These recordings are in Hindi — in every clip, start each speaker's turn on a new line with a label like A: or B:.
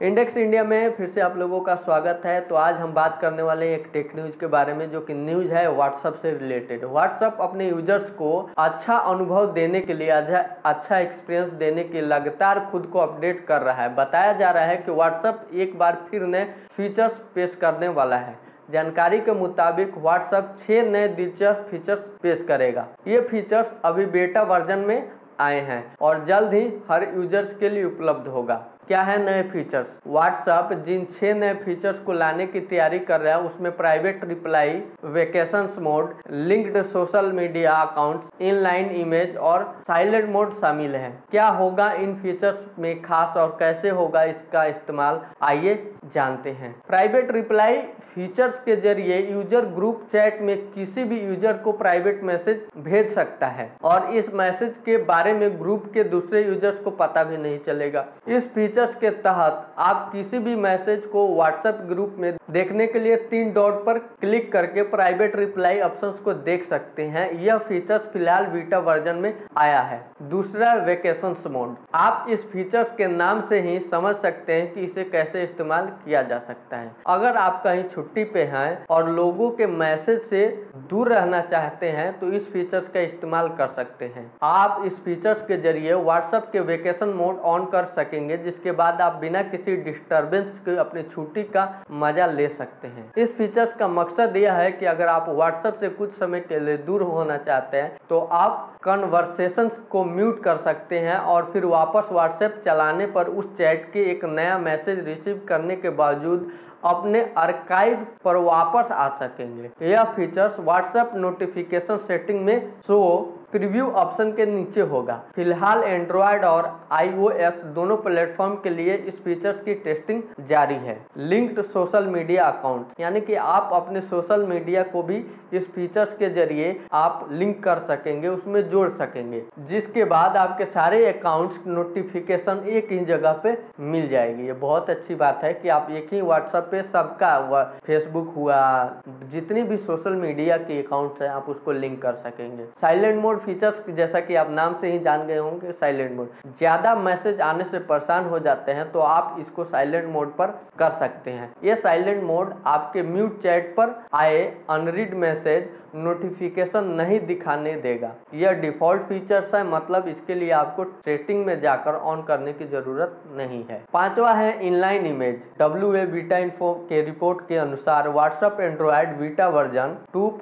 A: इंडेक्स इंडिया में फिर से आप लोगों का स्वागत है। तो आज हम बात करने वाले हैं एक टेक न्यूज़ के बारे में, जो कि न्यूज़ है व्हाट्सएप से रिलेटेड। व्हाट्सएप अपने यूजर्स को अच्छा अनुभव देने के लिए, अच्छा एक्सपीरियंस देने के लिए लगातार खुद को अपडेट कर रहा है। बताया जा रहा है कि व्हाट्सएप एक बार फिर नए फीचर्स पेश करने वाला है। जानकारी के मुताबिक व्हाट्सएप 6 नए दिलचस्प फीचर्स पेश करेगा। ये फीचर्स अभी बेटा वर्जन में आए हैं और जल्द ही हर यूजर्स के लिए उपलब्ध होगा। क्या है नए फीचर्स? व्हाट्सएप जिन 6 नए फीचर्स को लाने की तैयारी कर रहा है उसमें private reply, vacations mode, linked social media accounts, inline image और साइलेंट मोड शामिल है। क्या होगा इन फीचर्स में खास और कैसे होगा इसका इस्तेमाल, आइए जानते हैं। प्राइवेट रिप्लाई फीचर्स के जरिए यूजर ग्रुप चैट में किसी भी यूजर को प्राइवेट मैसेज भेज सकता है और इस मैसेज के बारे में ग्रुप के दूसरे यूजर्स को पता भी नहीं चलेगा। इस फीचर्स के तहत आप किसी भी मैसेज को व्हाट्सएप ग्रुप में देखने के लिए 3 डॉट पर क्लिक करके प्राइवेट रिप्लाई ऑप्शंस को देख सकते हैं। यह फीचर्स फिलहाल बीटा वर्जन में आया है। दूसरा, वेकेशंस मोड। आप इस फीचर्स के नाम से ही समझ सकते हैं कि इसे कैसे इस्तेमाल किया जा सकता है। अगर आप कहीं छुट्टी पे हैं और लोगों के मैसेज से दूर रहना चाहते हैं तो इस फीचर्स का इस्तेमाल कर सकते हैं। आप इस फीचर्स के जरिए व्हाट्सएप के वेकेशन मोड ऑन कर सकेंगे, जिसके बाद आप बिना किसी डिस्टरबेंस के अपनी छुट्टी का मजा ले सकते हैं। इस फीचर्स का मकसद यह है कि अगर आप व्हाट्सएप से कुछ समय के लिए दूर होना चाहते हैं तो आप कन्वर्सेशंस को म्यूट कर सकते हैं और फिर वापस व्हाट्सएप चलाने पर उस चैट के एक नया मैसेज रिसीव करने के बावजूद अपने आर्काइव पर वापस आ सकेंगे। यह फीचर्स व्हाट्सएप नोटिफिकेशन सेटिंग में शो प्रीव्यू ऑप्शन के नीचे होगा। फिलहाल एंड्रॉयड और iOS दोनों प्लेटफॉर्म के लिए इस फीचर्स की टेस्टिंग जारी है। लिंक्ड सोशल मीडिया अकाउंट, यानी कि आप अपने सोशल मीडिया को भी इस फीचर्स के जरिए आप लिंक कर सकेंगे, उसमें जोड़ सकेंगे, जिसके बाद आपके सारे अकाउंट्स नोटिफिकेशन एक ही जगह पे मिल जाएगी। ये बहुत अच्छी बात है कि आप एक ही व्हाट्सएप पे सबका, फेसबुक हुआ, जितनी भी सोशल मीडिया के अकाउंट्स हैं आप उसको लिंक कर सकेंगे। साइलेंट मोड फीचर्स, जैसा कि आप नाम से ही जान गए होंगे, साइलेंट मोड। ज्यादा मैसेज आने से परेशान हो जाते हैं तो आप इसको साइलेंट मोड पर कर सकते हैं। ये साइलेंट मोड आपके म्यूट चैट पर आए अनरीड मैसेज नोटिफिकेशन नहीं दिखाने देगा। यह डिफॉल्ट फीचर्स है, मतलब इसके लिए आपको सेटिंग में जाकर ऑन करने की जरूरत नहीं है। पांचवा है inline image. WA beta info के रिपोर्ट के अनुसार व्हाट्सएप एंड्रॉयड बीटा वर्जन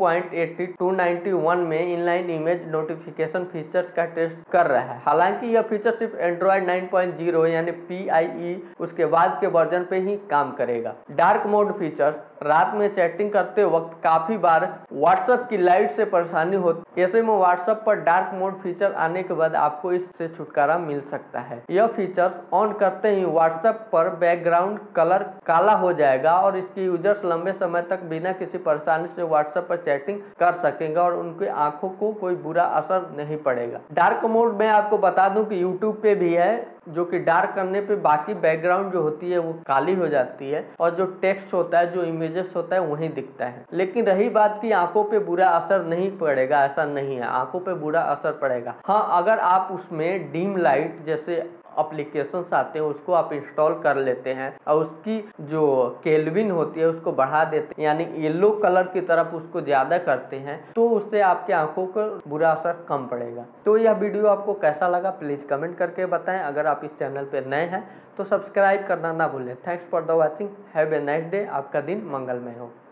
A: 2.8291 में इनलाइन इमेज नोटिफिकेशन फीचर्स का टेस्ट कर रहा है। हालांकि यह फीचर सिर्फ एंड्रॉयड 9.0 यानी PIE उसके बाद के वर्जन पे ही काम करेगा। डार्क मोड फीचर्स, रात में चैटिंग करते वक्त काफी बार व्हाट्सएप की लाइट से परेशानी होती है। ऐसे में व्हाट्सएप पर डार्क मोड फीचर आने के बाद आपको इससे छुटकारा मिल सकता है। यह फीचर्स ऑन करते ही व्हाट्सएप पर बैकग्राउंड कलर काला हो जाएगा और इसके यूजर्स लंबे समय तक बिना किसी परेशानी से व्हाट्सएप पर चैटिंग कर सकेंगे और उनके आंखों को कोई बुरा असर नहीं पड़ेगा। डार्क मोड में आपको बता दूं कि यूट्यूब पे भी है, जो कि डार्क करने पे बाकी बैकग्राउंड जो होती है वो काली हो जाती है और जो टेक्स्ट होता है, जो इमेजेस होता है वही दिखता है। लेकिन रही बात की आंखों पे बुरा असर नहीं पड़ेगा, ऐसा नहीं है, आंखों पे बुरा असर पड़ेगा। हाँ, अगर आप उसमें डीम लाइट जैसे एप्लीकेशंस आते हैं उसको आप इंस्टॉल कर लेते हैं और उसकी जो केल्विन होती है उसको बढ़ा देते हैं, यानी येलो कलर की तरफ उसको ज्यादा करते हैं, तो उससे आपके आंखों को बुरा असर कम पड़ेगा। तो यह वीडियो आपको कैसा लगा प्लीज कमेंट करके बताएं। अगर आप इस चैनल पे नए हैं तो सब्सक्राइब करना ना भूलें। Thanks for the watching, have a nice day. आपका दिन मंगलमय हो।